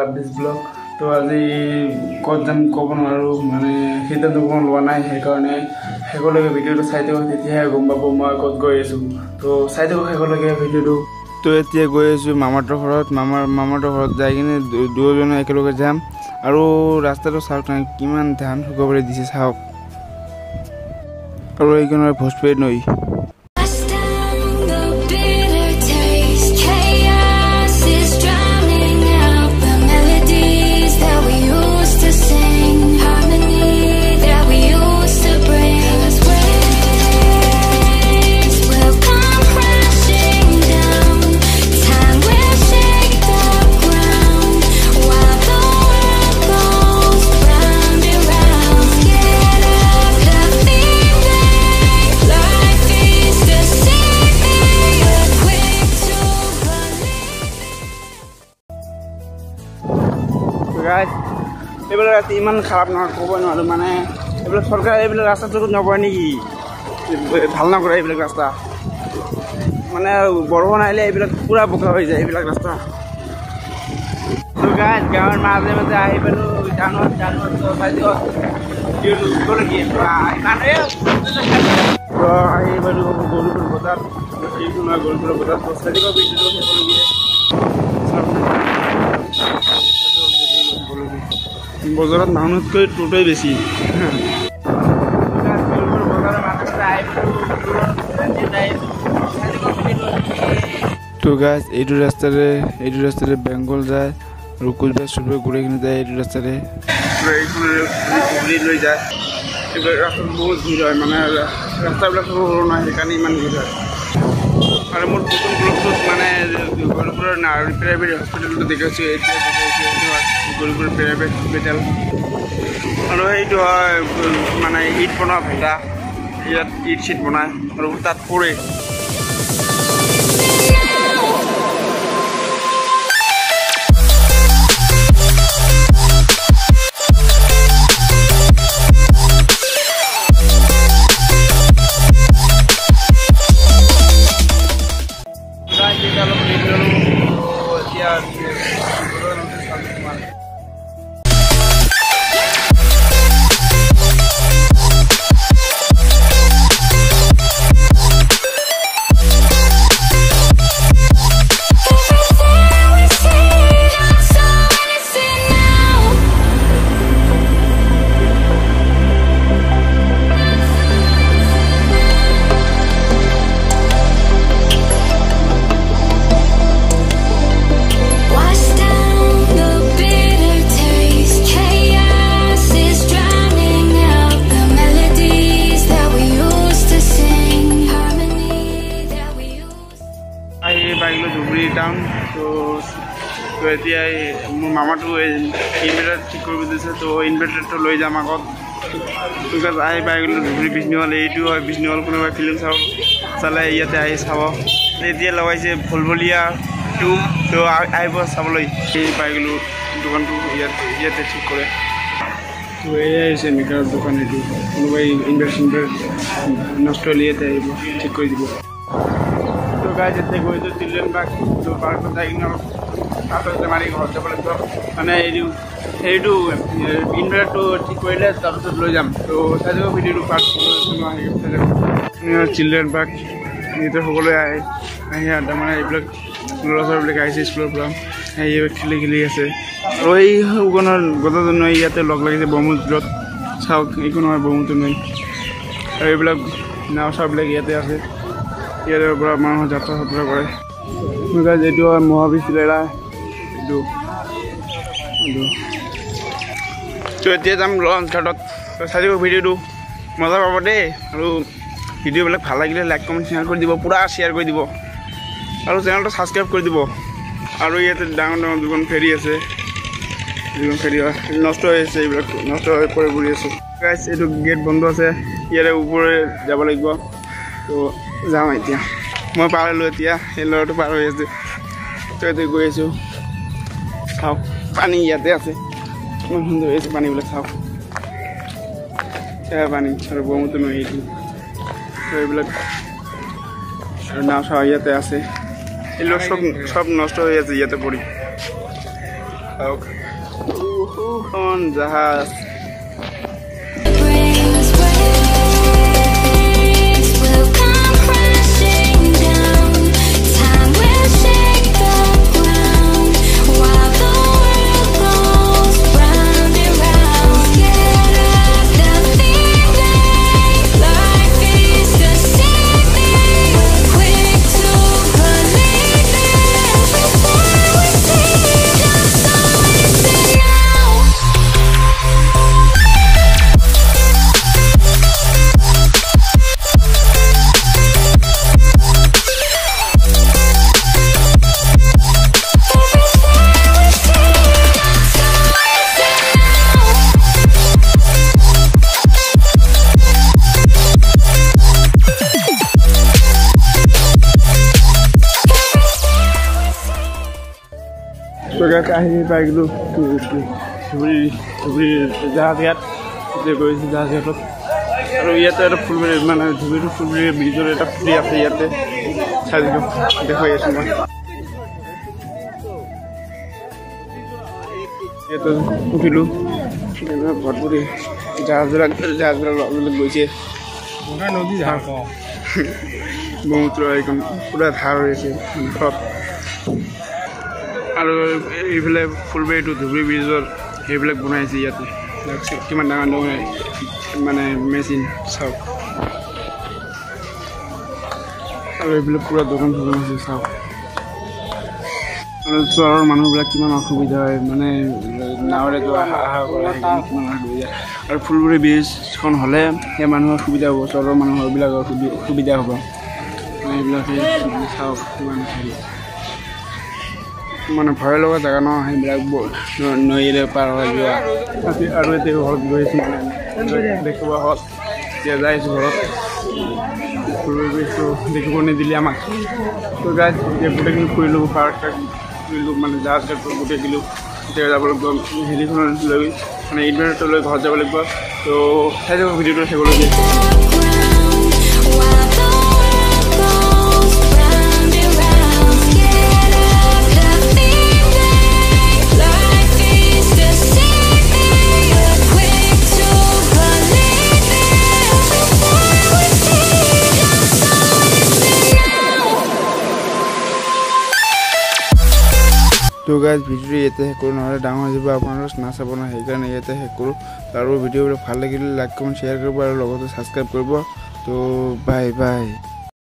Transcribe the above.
দিছ blog তো আজি ক'ত যাম ক'ব নোৱাৰোঁ মানে সিদ্ধান্ত কোনো লোৱা নাই সেইকাৰণে শেষলৈকে ভিডিঅ'টো চাই থাকক তেতিয়াহে গম পাব মই ক'ত গৈ আছোঁ তো চাই থাকক শেষলৈকে ভিডিঅ'টো তো এতিয়া গৈ আছোঁ মামাহঁতৰ ঘৰত মামাহঁতৰ ঘৰত যাই কিনে দুয়োজনে একেলগে যাম আৰু ৰাস্তাটো চাওক নাই কিমান ধান শুকাবলৈ দিছে চাওক আৰু এইখনৰ ভোজপুৰী নৈ এইবিলাক ৰাস্তা ইমান খাৰাপ নহয় ক'ব নোৱাৰোঁ মানে এইবিলাক চৰকাৰে এইবিলাক ৰাস্তা চকুত নপৰে নেকি ভাল নকৰে এইবিলাক ৰাস্তা মানে বৰষুণ আহিলে এইবিলাক পূৰা বোকা হৈ যায় এইবিলাক ৰাস্তা গাঁৱৰ মাজে মাজে আহি পালোঁ জানুৱাৰী আহি পালোঁ গৌৰীপুৰ বজাৰ এইটো নহয় গৌৰীপুৰৰ বজাৰ চাৰিশ ভিডিঅ'টো শেষলৈকে বজাৰত মানুহতকৈ টোটোই বেছি তো গাছ এইটো ৰাস্তাৰে বেংগল যায় আৰু কোচবিহাৰ চুচবিহাৰ ঘূৰি কিনে যায় এইটো ৰাস্তাৰে লৈ যায় এইবিলাক ৰাস্তাত বহুত ভিৰ হয় মানে ৰাস্তাবিলাক সৰু সৰু নহয় সেইকাৰণে ইমান ভিৰ হয় আৰু মোৰ প্ৰথম ব্লগটোত মানে গৌৰীপুৰৰ প্ৰাইভেট হস্পিটেলটো দেখাইছোঁ এতিয়া গৌৰীপুৰ প্ৰাইভেট হস্পিটেল আৰু সেইটো হয় মানে ইট বনোৱা ভেটা ইয়াত ইট চিট বনায় আৰু তাত পৰে ধুবুৰী টাউন তো এতিয়া মোৰ মামাটো ইনভাৰ্টাৰ ঠিক কৰিব দিছে তো ইনভাৰ্টাৰটো লৈ যাম আগত আহি পাই গ'লোঁ ধুবুৰী বিষ্ণুহল এইটো হয় বিষ্ণুহল কোনোবাই ফিল্ম চালে ইয়াতে আহি চাব এতিয়া লগাইছে ভলভলীয়া টু তো আহিব চাবলৈ এই পাই গ'লোঁ দোকানটো ইয়াতে ঠিক কৰে তো এয়াই হৈছে মেকাৰৰ দোকান এইটো কোনোবাই ইনভাৰ্টাৰ নষ্ট হ'লে ইয়াতে আহিব ঠিক কৰি দিব যেতিয়া গৈছোঁ চিলড্ৰেন পাৰ্ক তো পাৰ্কত যাই কিনে কাষতে মাৰি ঘৰত যাব লাগিব মানে সেইটো ইনভাৰ্টাৰটো ঠিক কৰিলে তাৰপিছত লৈ যাম তো চাই যাব ভিডিঅ'টো পাৰ্ক চিলড্ৰেন পাৰ্ক ইয়াতে সকলোৱে আহি মানে এইবিলাক ল'ৰা ছোৱালীবিলাক আহিছে স্কুলৰ পৰা আহি খেলি আছে আৰু এই উগনৰ গোটেইজন নৈ ইয়াতে লগ লাগিছে ব্ৰহ্মপুত্ৰত চাওক এইখন হয় ব্ৰহ্মপুত্ৰ নৈ আৰু এইবিলাক নাও চাওবিলাক ইয়াতে আছে ইয়াৰ পৰা মানুহ যাত্ৰা কৰে এইটো হয় মহাবিদ্যালয় এইটো তো এতিয়া যাম লঞ্চ ঘাটত চাই দিব ভিডিঅ'টো মজা পাব দেই আৰু ভিডিঅ'বিলাক ভাল লাগিলে লাইক কমেণ্ট শ্বেয়াৰ কৰি দিব পূৰা শ্বেয়াৰ কৰি দিব আৰু চেনেলটো ছাবস্ক্ৰাইব কৰি দিব আৰু ইয়াতে ডাঙৰ ডাঙৰ দুখন ফেৰী আছে দুখন ফেৰী হয় নষ্ট হৈ আছে এইবিলাক নষ্ট হৈ পৰি আছে গাইছ এইটো গেট বন্ধ আছে ইয়াৰে ওপৰে যাব লাগিব তো যাওঁ এতিয়া মই পাৰ হ'লোঁ এতিয়া সেই ল'ৰাটো পাৰ হৈ আছে তো এতিয়া গৈ আছোঁ চাওক পানী ইয়াতে আছে ইমান সুন্দৰ হৈ আছে পানীবিলাক চাওক সেয়া পানী আৰু ব্ৰহ্মপুত্ৰ নৈ এইটো তো এইবিলাক আৰু নাও চাও ইয়াতে আছে এইবিলাক সব নষ্ট হৈ আছে ইয়াতে পৰি চাওক খন জাহাজ আহি পাই গ'লো ধুবুৰী জাহাজ ঘাট গৈছোঁ জাহাজ ঘাটত আৰু ইয়াতে এটা ফুলবাৰী মানে ধুবুৰী ফুলবাৰী ব্ৰিজৰ এটা ফুলি আছে ইয়াতে চাই দেখুৱাই আছোঁ মই ইয়াতে উঠিলোঁ ভৰপূৰি জাহাজবিলাক গৈছে নদী জাহাজ ব্ৰহ্মপুত্ৰ একদম পূৰা ধাৰ হৈ আছে আৰু এইফালে ফুলবাৰীটো ধুবুৰী ব্ৰিজৰ সেইবিলাক বনাইছে ইয়াতে কিমান ডাঙৰ ডাঙৰ মানে মেচিন চাওক আৰু এইবিলাক পূৰা দোকান চোকান আছে চাওক আৰু চহৰৰ মানুহবিলাক কিমান অসুবিধা হয় মানে নাৱেৰে যোৱা অহা কৰা কিমান অসুবিধা আৰু ফুলবাৰী ব্ৰিজখন হ'লে সেই মানুহৰ সুবিধা হ'ব চহৰৰ মানুহবিলাকৰ সুবিধা হ'ব এইবিলাকে চাওক কিমান হেৰি মানে ভয় লগা জেগা ন সেইবিলাক নৈৰে পাৰ হৈ যোৱা আৰু এতিয়া ঘৰত গৈছোঁ মানে দেখিব হ'ল এতিয়া যাইছোঁ ঘৰত ফুৰিছোঁ দেখিব নিদিলে আমাক তো গাইজ এতিয়া গোটেইখিনি ফুৰিলোঁ পাৰ্ক ফুৰিলোঁ মানে জাহাজ গোটেই দিলোঁ এতিয়া যাব লাগিব হেৰিখনত লৈ মানে ইনভাৰ্টাৰটো লৈ ঘৰত যাব লাগিব তো চাই যাব ভিডিঅ'টো শেষলৈকে তো গাইজ ভিডিঅ'টো ইয়াতে শেষ কৰোঁ নহ'লে ডাঙৰ হৈ যাব আপোনালোক নাচাব নহয় সেইকাৰণে ইয়াতে শেষ কৰোঁ আৰু ভিডিঅ'বিলাক ভাল লাগিলে লাইক কমেণ্ট শ্বেয়াৰ কৰিব আৰু লগতে ছাবস্ক্ৰাইব কৰিব তো বাই বাই